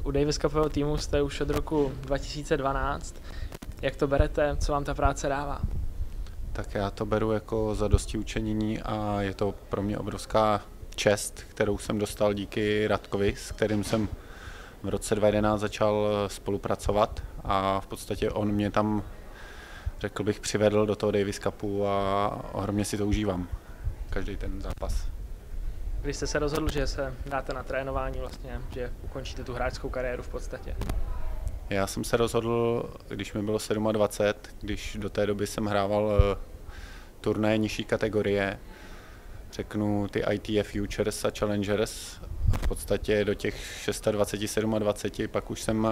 U Davis Cupového týmu jste už od roku 2012. Jak to berete? Co vám ta práce dává? Tak já to beru jako zadostiučinění a je to pro mě obrovská čest, kterou jsem dostal díky Radkovi, s kterým jsem v roce 2011 začal spolupracovat a v podstatě on mě tam, řekl bych, přivedl do toho Davis Cupu a ohromně si to užívám, každý ten zápas. Když jste se rozhodl, že se dáte na trénování vlastně, že ukončíte tu hráčskou kariéru v podstatě? Já jsem se rozhodl, když mi bylo 27, když do té doby jsem hrával turnaje nižší kategorie, řeknu ty ITF Futures a Challengers, a v podstatě do těch 26, 27, pak už jsem,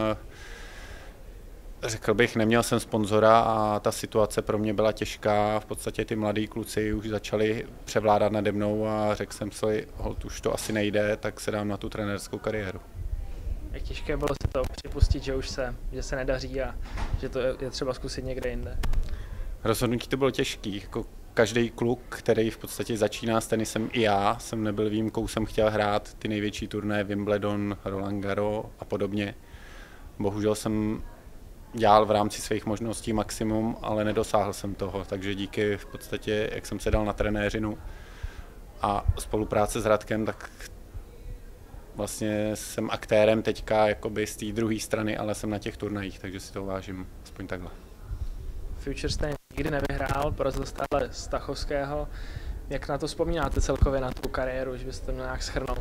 řekl bych, neměl jsem sponzora a ta situace pro mě byla těžká. V podstatě ty mladí kluci už začali převládat nade mnou a řekl jsem si, holt, už to asi nejde, tak se dám na tu trenérskou kariéru. Jak těžké bylo si to připustit, že se nedaří a že to je třeba zkusit někde jinde? Rozhodnutí to bylo těžký, jako každý kluk, který v podstatě začíná s tenisem, i já jsem nebyl výjimkou, jsem chtěl hrát ty největší turnaje, Wimbledon, Roland Garros a podobně. Bohužel jsem dělal v rámci svých možností maximum, ale nedosáhl jsem toho, takže díky v podstatě, jak jsem se dal na trenéřinu a spolupráce s Radkem, tak vlastně jsem aktérem teďka jakoby z té druhé strany, ale jsem na těch turnajích, takže si to vážím aspoň takhle. Future jste nikdy nevyhrál, porazil jste ale Stachovského. Jak na to vzpomínáte celkově na tu kariéru, že byste to měl nějak shrnout?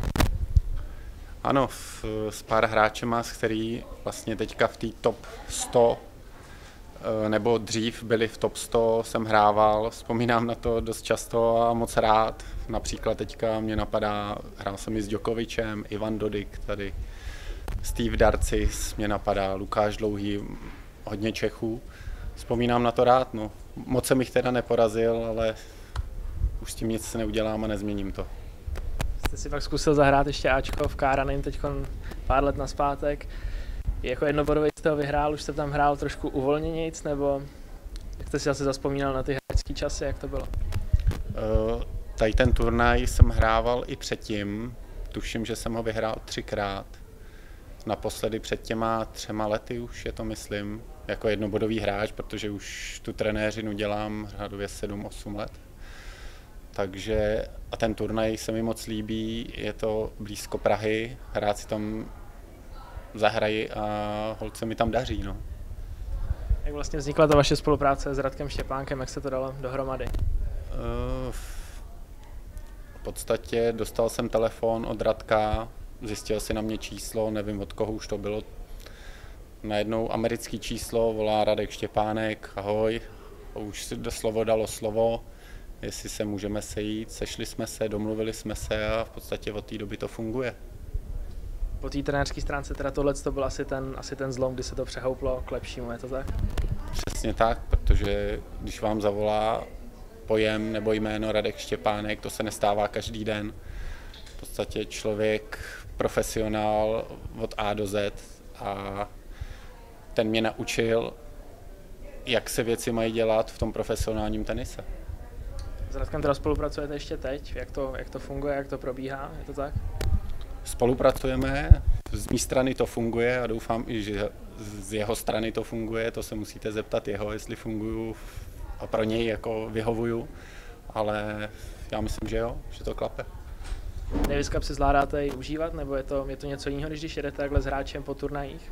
Ano, s pár hráčema, s který vlastně teďka v té top 100 nebo dřív byli v top 100, jsem hrával, vzpomínám na to dost často a moc rád. Například teďka mě napadá, hrál jsem i s Djokovicem, Ivan Dodig tady, Steve Darcis mě napadá, Lukáš Dlouhý, hodně Čechů. Vzpomínám na to rád, no. Moc jsem jich teda neporazil, ale už s tím nic neudělám a nezměním to. Jste si pak zkusil zahrát ještě Ačko v Káranin teď pár let nazpátek. Jako jednobodový jste ho vyhrál, už jste tam hrál trošku uvolněnějc, nebo jak jste si asi zazpomínal na ty hráčské časy, jak to bylo? Tady ten turnaj jsem hrával i předtím, tuším, že jsem ho vyhrál 3krát. Naposledy před těma 3 lety už je to, myslím, jako jednobodový hráč, protože už tu trenéřinu dělám řádově 7-8 let. Takže a ten turnaj se mi moc líbí, je to blízko Prahy, hrát si tam zahraji a holt se mi tam daří. No. Jak vlastně vznikla ta vaše spolupráce s Radkem Štěpánkem, jak se to dalo dohromady? V podstatě dostal jsem telefon od Radka, zjistil si na mě číslo, nevím od koho už to bylo. Najednou americký číslo, volá Radek Štěpánek, ahoj, už si slovo dalo slovo, jestli se můžeme sejít, sešli jsme se, domluvili jsme se a v podstatě od té doby to funguje. Po té trenérské stránce teda tohle to byl asi ten zlom, kdy se to přehouplo k lepšímu, je to tak? Přesně tak, protože když vám zavolá pojem nebo jméno Radek Štěpánek, to se nestává každý den. V podstatě člověk, profesionál od A do Z a ten mě naučil, jak se věci mají dělat v tom profesionálním tenise. S Radkem teda spolupracujete ještě teď? Jak to funguje, jak to probíhá, je to tak? Spolupracujeme, z mé strany to funguje a doufám i, že z jeho strany to funguje, to se musíte zeptat jeho, jestli funguju a pro něj jako vyhovuju, ale já myslím, že jo, že to klape. Davis Cup si zvládáte i užívat, nebo je to něco jiného, když jedete takhle s hráčem po turnajích?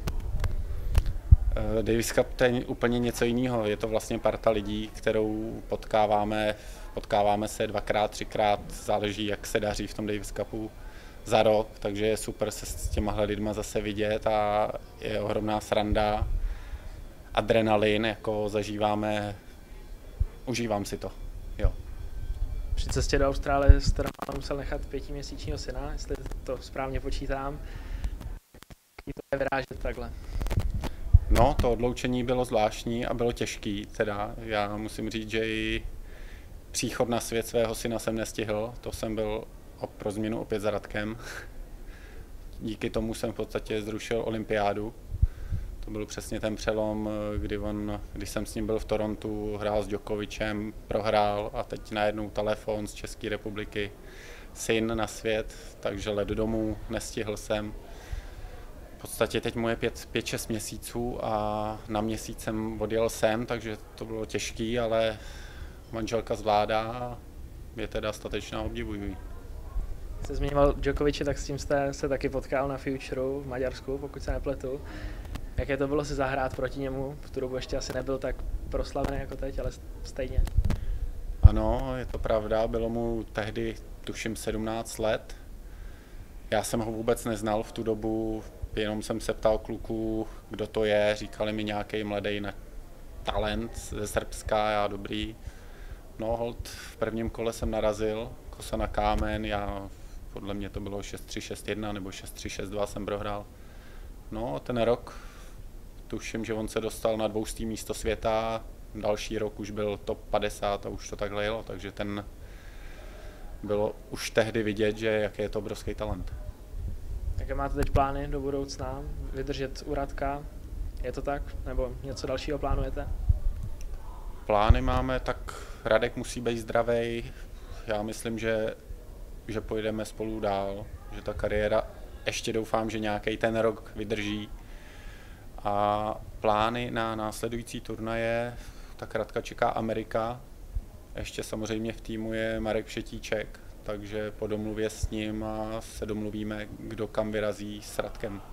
Davis Cup to je úplně něco jiného, je to vlastně parta lidí, kterou potkáváme se 2x, 3x, záleží, jak se daří v tom Davis Cupu za rok, takže je super se s těmahle lidma zase vidět a je ohromná sranda, adrenalin, jako zažíváme, užívám si to, jo. Při cestě do Austrálie jste musel nechat 5měsíčního syna, jestli to správně počítám. Jak to je vyrážet takhle? No, to odloučení bylo zvláštní a bylo těžký, teda já musím říct, že i příchod na svět svého syna jsem nestihl, to jsem byl pro změnu opět za Radkem. Díky tomu jsem v podstatě zrušil olympiádu. To byl přesně ten přelom, když jsem s ním byl v Torontu, hrál s Djokovicem, prohrál a teď najednou telefon z České republiky, syn na svět, takže let domů, nestihl jsem. podstatě teď mu je 5-6 měsíců a na měsíc jsem odjel sem, takže to bylo těžký, ale manželka zvládá a je teda statečná, obdivují. Jste zmiňoval Djokoviče, tak s tím jste se taky potkal na Futureu v Maďarsku, pokud se nepletu. Jaké to bylo si zahrát proti němu? V tu dobu ještě asi nebyl tak proslavený jako teď, ale stejně. Ano, je to pravda, bylo mu tehdy tuším 17 let. Já jsem ho vůbec neznal v tu dobu, jenom jsem se ptal kluků, kdo to je, říkali mi nějaký mladý talent ze Srbska, já dobrý. No hold, v prvním kole jsem narazil, kosa na kámen, podle mě to bylo 6-3, 6-1 nebo 6-3, 6-2 jsem prohrál. No ten rok, tuším, že on se dostal na 200. místo světa, další rok už byl top 50 a už to takhle jelo, takže ten bylo už tehdy vidět, že jaký je to obrovský talent. Jaké máte teď plány do budoucna? Vydržet u Radka? Je to tak? Nebo něco dalšího plánujete? Plány máme, tak Radek musí být zdravý. Já myslím, že pojedeme spolu dál, že ta kariéra ještě doufám, že nějaký ten rok vydrží. A plány na následující turnaje, tak Radka čeká Amerika. Ještě samozřejmě v týmu je Marek Všetíček, takže po domluvě s ním se domluvíme, kdo kam vyrazí s Radkem.